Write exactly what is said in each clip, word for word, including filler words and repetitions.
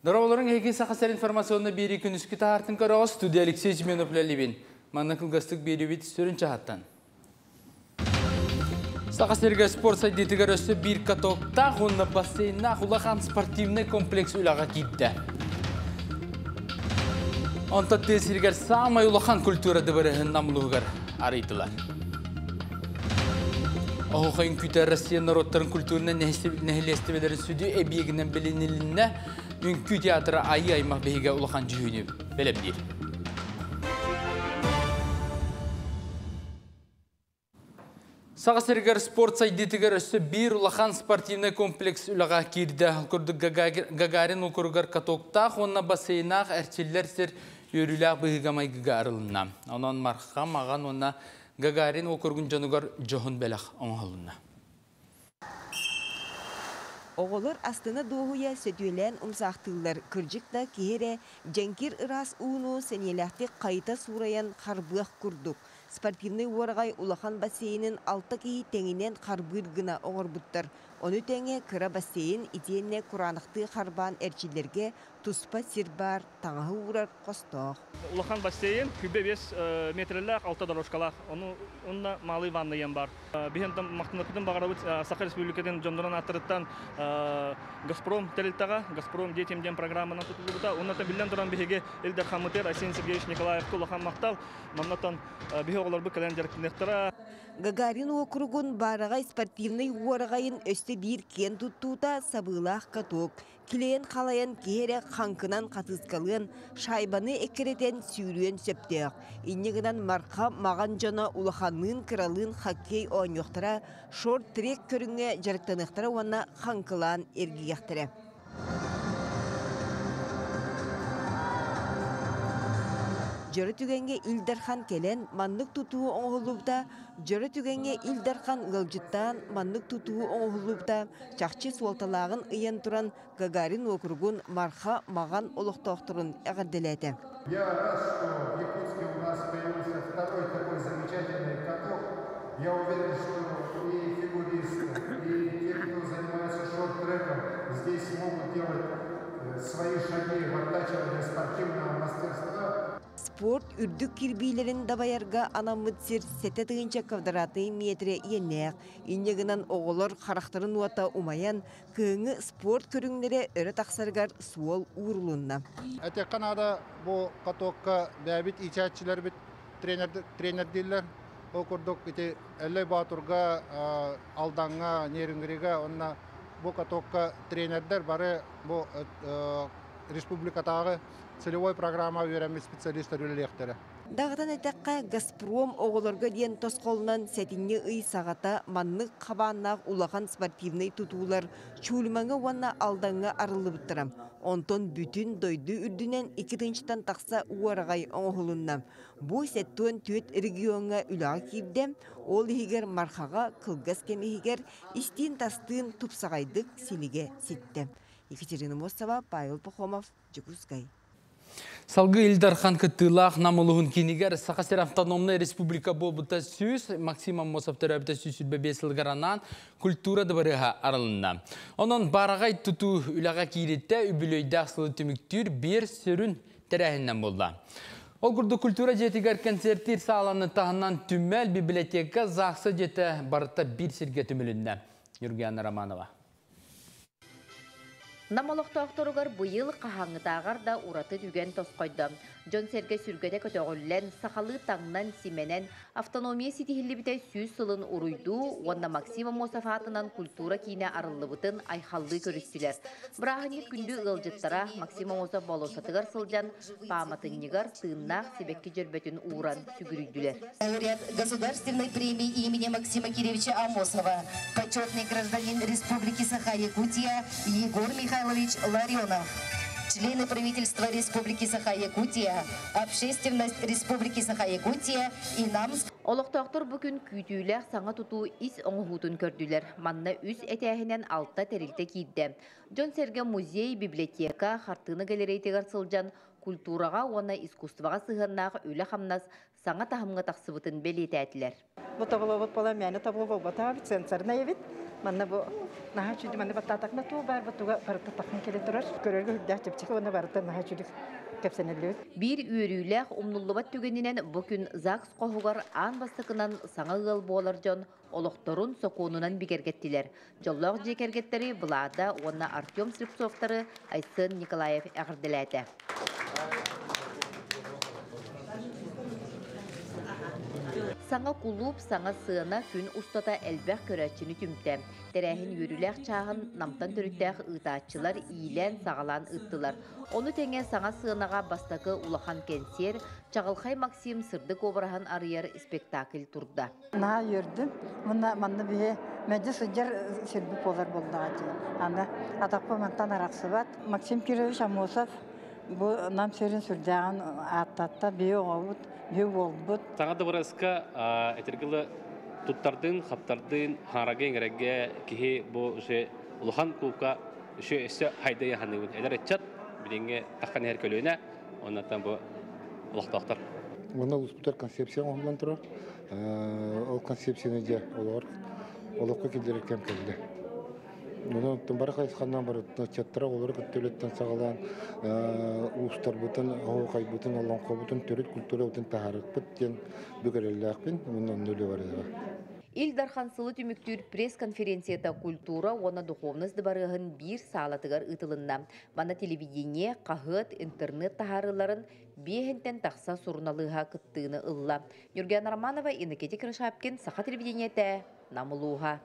Дороголорың хеки сақасар информационны бері күніскі тағартын көріғыз студия Алексей Зименов ләлебен. Манна кылгастык беребет сөрін чағаттан. Сақасырға спорт сайдетігер өсі бір катокта ғонна бассейнна құлақан спортивный комплекс үлаға кетті. Онта тесіргер самай улахан культурады бірігін намылығығар арыйтылар. Оғықайын күті Россия народтарын культурына нәхілестебелері сүді әбиегінен білінілінне Үнкі театры айы аймақ бейге ұлақан жүхіне біліп дейір. Сағасыргар спорт сайдетігер өсі бір ұлақан спортивный комплекс үлаға керді. Күрді Гагарин ұқырғар катоқтақ, онына бассейнақ әрчелер сер өріләқ бейгамай ғарылына. Онан марқа маған онына Гагарин ұқырғын жанығар жоғын бәләқ оңғылына. Оғылыр астына доғуя сөтүелен умсақтылар кыржықта кейері жәңкер ырас уыну сәнеләқті қайта сураян қарбұақ күрдік. Спортивный орағай улахан бассейнін алты кейі тәңінен қарбұр гына оғыр бұттыр. Оны тәңе кыра бассейн итенне құранықты қарбан әрчілерге туспа сирбар таңағы урар қостоқ. Улахан бассейн күбе бес метрлік алты дорожкалақ. Онына малы ванныйен бар. Бігентім мақтынықпетін бағарабыт Сақа Республикаден жомдыран аттырыттан Газпром тәрілтаға, Газпром детемден программынан тұтылыбыта. Онната білден тұран бігі Эльдар Хамытер, Асен Сергеевич Николаевты улахан мақтал. Маннатан бігі оғылар бұл кәлендеріктінектіра. Гагарин округун барагай спортивный уарагайын өсті бір кен туттута сабылақ каток. Килен қалайын кейері қанкынан қатызқалын, шайбаны екеретен сүйрен сөптеқ. Иннегінен марқа маған жана улаханның кыралын хоккей ойнықтыра, шорт-трек көріңе жарықтанықтыра оны қанкылан ергияқтыры. Жөрі түгенге Илдархан келен маннык тутуы оңғылыпта, жөрі түгенге Илдархан ғылжыттан маннык тутуы оңғылыпта, чақчы суалталағын ыйын тұран Гагарин округун марха маған олықтоқтырын әғірделеті. Я рад, что в Якутске у нас появился второй такой замечательный каток. Я уверен, что и фигуристы, и те, кто занимается шорт-треком, здесь могут делать свои шаги в оттачивании спортивного мастерства. Спорт үрдік кирбейлерін дабайарға анамытсыр сәті тұғынша кавдараты метре еннеғ. Иннегінен оғылыр қарақтарын уата умаян, күйіңі спорт көріңлері өрі тақсарғар суол уырылынна. Әтек қанада бұл қатуыққа бәбіт ичатчылар біт тренер дейлер. Ол көрдік әлі батырға алданға, нерінгіріға, онына бұл қатуыққа тренердер бары бұл республикатағы целевой программа өйрәмі специалистер өлелектері. Дағыдан әтәққа Газпром оғылырға ден тосқолынан сәтінне үй сағата маннық қабаннақ улақан спортивный тұтулар чулмаңы ванна алдаңа арылы бұттырам. Онтон бүтін дойды үрдінен икітіншітан тақса уарағай оңғылынна. Бұ сәттуын төт регионға үлаға кейбдем, ол егер мархаға қылғас кемегер істен тастын тұпсағайдық селіге сетті. Екатерина Мосова, Павел Пахомов, Джекускай. Салгы Илдархан кыттылақ намылығын кенегер Сақасер автономный республика болбыта сөз Максима Мосов төрәбіті сөз үлбе бесілгаранан культура дыбырыға арылында. Онын барағай тұту үлаға кейретті үбілейді ақсылы түміктір бір сөрін тәрәхіннен болды. Ол күрді культура жетігер концертер сағаланы тағынан түмәл библиотека зақсы жеті барыта бір серге түмілінде. Юргияна Романова. Намалықтақтырығыр бұйыл қағаңытағар да ураты түген тосқойды. Жон Серге сүргеде көтөғілін, сақалы таңнан сименен автономия сетихілі біте сүйіз сылын ұруйду, онда Максима Мосов атынан культура кейіне арылы бұтын айхалды көрістілер. Бірағыне күнді ұғылжыттара Максима Мосов болосатығар сылжан, паматыннығар тыыннақ себекке жүрбетін уран сүгірүйділер. Лауреат государственной премии имени Максима Киревича Амосова, почетный гражданин Республики Саха-Якутия Егор Михайлович Ларионов. Члены правительства Республики Саха-Якутия, общественность Республики Саха-Якутия и Намск. Олықтақтыр бүкін күйтүйлер саңа тұту ис оңғутын көрділер. Манна үз әтәхінен алтта тәрілті кейді. Жон Серге музей, библиотека, хартыны галерейтегар сылжан, культураға, оны искусстваға сығырнағы өлі қамнас саңа тахымға тақсыбытын белеті әтілер. Бұтағылы бұт бола мәні табылы бұл бұта сенсорна ебет. Манна бу наха чуди манна баттатакна туу бар бутуга бараттакын келе турар. Көрөргө хүддә чепчек оны баратта наха чуди кепсенелле. Bir üörüylэх умнуллубат түгенинен бу күн ЗАГС кохугар ан бастыкынан саңа ыл болар жон олохторун сокуунунан бигергеттилер. Жоллог жекергеттери Влада, онна Артем Слепцовтары, Айсын Николаев әгірділәді. Саңа кулуп, саңа сыына күн устата әлбәқ көрәтчіні түмті. Тәрәхін үйріләқ чағын намтан түріктәқ ұйтатчылар ийлән сағалан ұттылар. Оны тәңе саңа сыынаға бастақы улахан кенсер, Чағылхай Максим сырдық обырахан арыяр спектакль турда. На үйірдім. Мұна манны бе мәді сұджар сүрбі болар болдыға дейін. Анда атақпы мантан арақсы бат. Максим Кирович Амосов бұл нам сөрін сүрдіған аттатта бейі оғауыд, бейі олбыд. Саңады бұрасқа әтергілі тұттардың, қаптардың, хаңраген әрәге кеге бұл ұлыған құлқа үші өсі хайдайы ханығын. Әдер әтчат біліңге таққан әр көліне, оннаттан бұл ұлықтақтар. Оны ұлыспытар концепция оңынан тұрар. Ол концепцияны де олар олыққа келдер екен көлді. Оны бары қайысқаннан бары чаттыра олар көттөлеттен сағалан ұлыстар бұтын, қай бұтын, олан қо бұтын, төрет культура бұтын тағарық бұттен бүгірелі ақпен, мұнан нөлі бар еді. Илдар Хансылы түміктүр пресс-конференцията культура, оны духовнызды барығын бір сағалатығар ұтылында. Бана телевидение, қағыт, интернет тағарыларын бейхентен тақса сұрыналыға күттіғыны ұлла. Юрген Романова, Иннекети Крышапкин, Саха телевидениеті, Намылуға.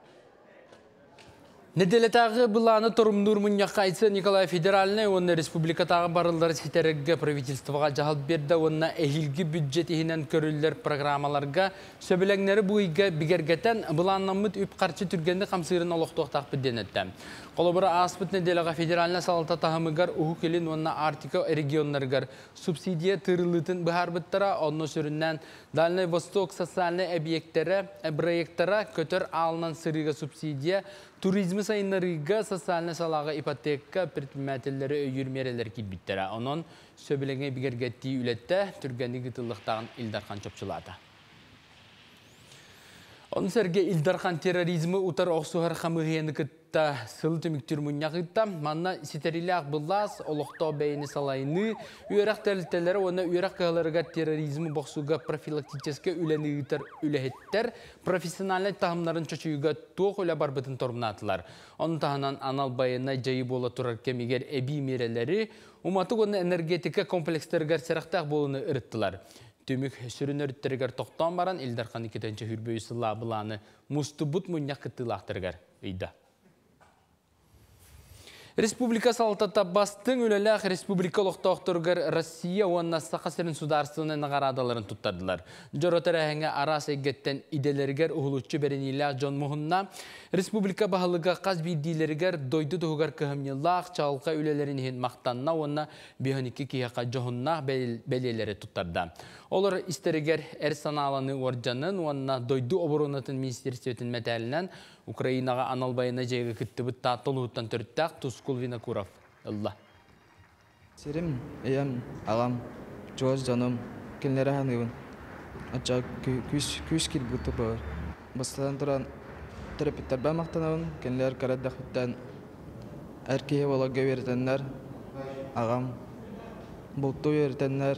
Неделетағы бұланы тұрымнур мұньяқайсы Николай Федеральный, оны республикатағы барылары сетерігі правительствоға жағыл берді, оны әхілгі бюджет ехінен көрілер программаларға сөбіләңнері бұйға бігергетен бұланнамыд үп қарчы түргенді қамсырын олықтуқтақ білден өтті. Қолыбыры аспыт неделеға Федеральный салата тағымығар ұху келін оны Артика регионларығар субсидия тырылытын бұхар бұттара, оны сүріннен Дальний Восток социальный объекттері, проекттері көтір алынан сырыға субсидия, туризмі сайынларыға социальный салаға ипотека предпринимательлері өйірмерелер келбіттері. Onun сөбіліңе бігергетті үлетті түргенді ғытылықтағын Илдархан чопчылады. Onun serge Ildarхан терроризмі ұтар оқсуғар қамығыяны күтті сыл түміктір мұнияқытта. Манна сетеріліғ бұллас, олықта бәйіні салайыны, үйерақ тәлітелері оны үйерақ қағыларыға терроризмі боқсуға профилактическе үләні ұтар үләхеттер, профессиональный тағымларын чөчуіға тоқ үлә барбытын тормынатылар. Оның тағынан анал байына жайы бола тұрар кемегер әбі мерелері, ұматық оны энергетика комплекстергер сәріқтақ болуыны ұрыттылар. Түмік сүрін өрттергер тоқтан баран Илдархан икетенче хүрбөйісі лабыланы мұстыбыт мұнияқ кіттілақтыргер үйді. Республика салтата бастың өлеләқ республика лоқтауқтырғыр Россия онна сақасырын сударсының нағарадаларын тұттадылар. Жоротар әңі арас әгеттен иделергер ұғылучы бәрінеләқ Джон Мұхынна республика бағылыға қаз бейдейлергер дойды тұғығар көхімнелақ чағылға өлелерін ең мақтанна онна бейхінікі кейіға жоғыннақ бәлелері тұттарды. Олар істерігер әр саналаны орджанын онна дойды оборонатын министерстветін мәтәлінен Украинаға аналбайына жайғы күтті бұт татыл ұттан түрттәқ Тускул Винокуров. Allah. Серім, әйем, ағам, жоғыз жаным, кенлері ғанығын. Атша күш кел бұты бағыр. Бастадан тұран терапевттар бән мақтанауын, кенлер қараддақ бұттан әркейе оларға веретенлер, ағам, бұлту веретенлер,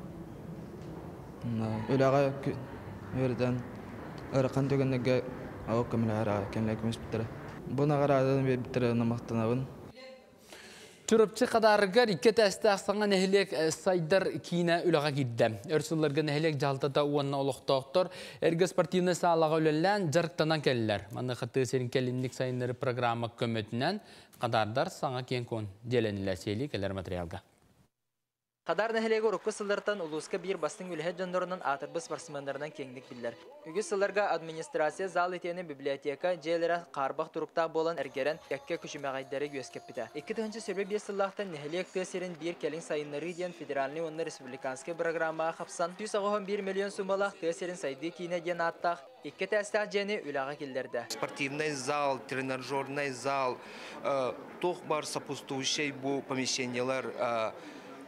өліға веретен, ұрқан төгенлерге Ау көмілері кәмілі көмес біттірі. Бұны ғарадың біттірі намақтанауын. Түріпчі қадарығар ике тәсті ақсаңа нәхілек сайдар кейіне үліға кедді. Өрсілерге нәхілек жалтата уанна олықтауқтыр. Әргі спортивны сағалаға өлелән жарықтанан кәлілер. Маны қытты серін кәлінлік сайынлары программа көмөтінен қадардар саңа кен кон деленілі сейлі кәлер материалға. Qaдар nəhəlegi urukku sıllardan uluska bir bastın ülhet jondorunun atırbı sportsmenlerinden kenglik biller. Ügü sıllarga administrasiya zal etiyeni biblioteka jeylere qarbaq turukta bolan ergeren yakke küçümeğaydere göskepide. İki tığınca sürbe bir sıllardan nəhəliyek təsirin bir kelin sayınları diyen federalni onunla respublikanski programma xapsan. yüz on bir milyon sumalaq təsirin saydı kine diyen attaq. İki təsir jeni ülağa killerdi. Спортивный зал, тренажерный зал, тоқ бар сопутствующий bu помещениялар,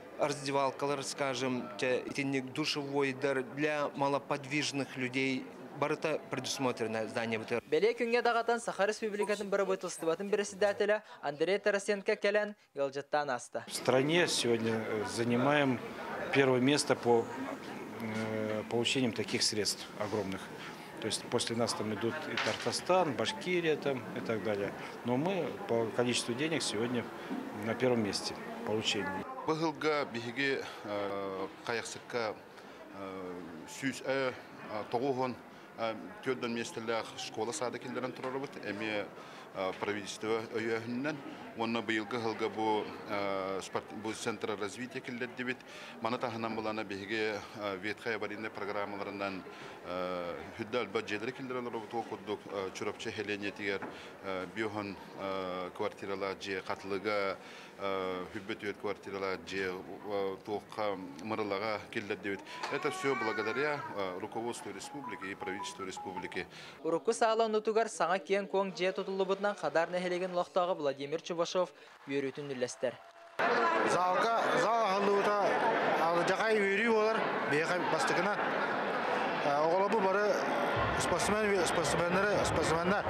раздевалкалар, скажем, душевой для малоподвижных людей, барыта предусмотрено здание бутер. Беле күнге дағатан Саха Республикатын бір бытылстыбатын председателя Андрей Тарасенко келен елжаттан асты. В стране сегодня занимаем первое место по получением таких средств огромных. То есть после нас там идут и Татарстан, Башкирия там, и так далее. Но мы по количеству денег сегодня на первом месте получения. Быгылга биһиги каяқсыққа сүйіс ә тоғуғын төрден местелләқ школа сады келдерін тұрары бұд. Әме правительство өйәхіннен. Онна быйылғы ғылға бұл центр развития келдер дебет. Мана тағынан бұлана биһиги ветқая баринне программаларынан хүддәл бәджелері келдерін ұрыбыт оқыдық. Чурапчы хелене тегер биохан квартирала же қатылыға хүббет өйет квартирала же тоққа мырылаға келдер дебет. Это все благодаря руководству республики и правительству республики. Урукку сағалан ұтуғар саңа кен коң же тұтылы бұтынан қадар нәхелеген лоқтағы Владимир Чубашов үйерітін үлестер. Залға зал ғалуыта жағай үйері олар бейқай бастықына. Оғылабы бары спортсмен, спортсменлері, спортсменлер.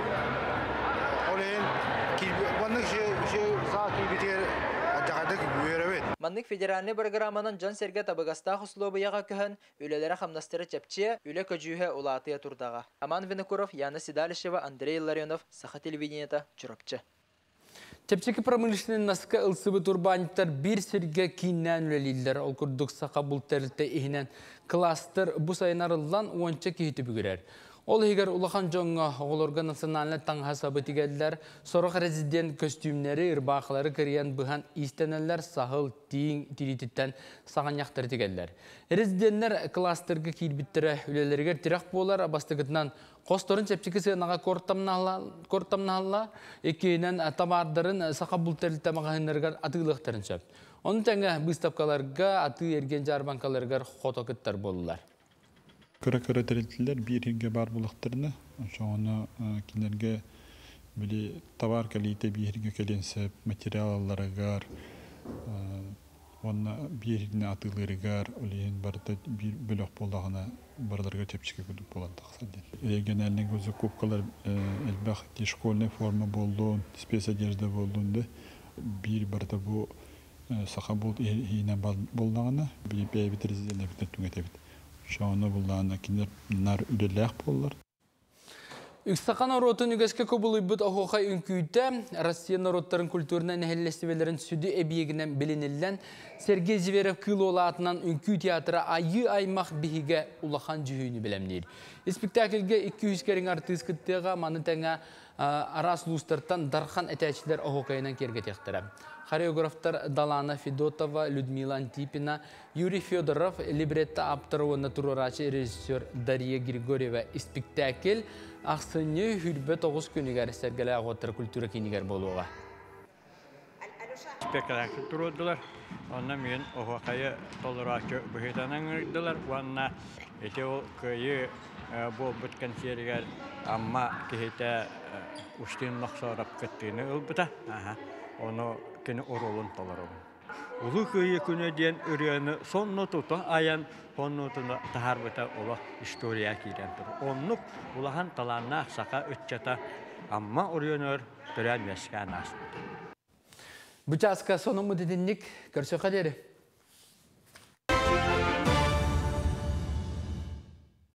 Олейін бандық зал кейбетер жағайдық үйері бет. Маннык федеральный программанын Жан Серге Табыгаста хуслобыяға көхін үлелері қамнастыры чепче, үле көжүйе улатыя турдаға. Аман Винокуров, Яна Сидалишева, Андрей Ларионов, Саха телевидениета, Чурапчы. Чепчеки промышленный наска ылсыбы турбаниттар bir серге кейіннен үлелейлер. Ол күрдік сақа бұл тәрілті ихінен кластер бұс айнарылдан уанча кейті бүгірер. Ол егер улахан жоңға оғылырға национальны таңға сабы тегелдер, сорық резидент костюмнері, ырбақылары кірген бұған истенелер сағыл тиң тиритіттен сағаняқтар тегелдер. Резиденттер кластергі кейлбіттірі үлелерігер тирақ болар, бастығытынан қосторын чепчекі сығынаға кортамнағалла, екейінен табардарын сақа бұлтерлі мағahынларғар атығылықтарын сөп. Оның тәңі бұстапқаларға, аты ерген жарбанқаларғар қотокыттар болылар. Кыра-кыра тәрелтілер бір ерге бар бұлықтырны. Соны кенерге товар кәлейті бір ерге кәленсіп, материалларығар, оны бір ергіне атылырығар, олейін барды бір бөлік болдағына бардарға чепчіке көдік боладық. Еген әлінің өзі көпкалар әлбәқ школьный форма болуын, спецодежда болуынды бір барды бұл сақа бол ейінен болдағына бір бәйбет резиденттер бітір түңетебет. Шауны бұллағына кендер нар үлеләқ болылар. Үксақан оротын үгеске көбілі бұд оғуқай үнкүйті Россия народтарын культурына нәхелестівелерін сүді әбиегінен білінілден Сергей Зверев кыл олатынан үнкүй театры айы аймақ бігіге улахан жүхүйіні білемдейді. Спектакльге екі жүз керін артыз күттіға маны тәңі арас лустартан дархан әтәчілер оғуқайынан керге тектірі. Хореографтар Далана Федотова, Людмила Антипина, Юрий Федоров, либретто авторы натурарачы режиссер Дарья Григорьева. Спектакль ақсыны хүрбе тоғыз күнігер сәргелі ағуаттар культура кейінігер болуға. Спектакль тұрудылар. Онна мен оғақайы толырачы бұхетанан үрділер. Онна әте ол көйі бұл бұткан серігер амма кейті ұштен нақсарап көттіні ұлбыта. Оны кені оролын таларым. Улы көйі күні ден үрені сонны тұты аян оннутыны тахарбыта ола история кейден тұр. Оннық улахан таланна сақа үтчата амма оренер түрән мәскен асыды. Бұчасқа сонымы дедіннік көрсі қадері.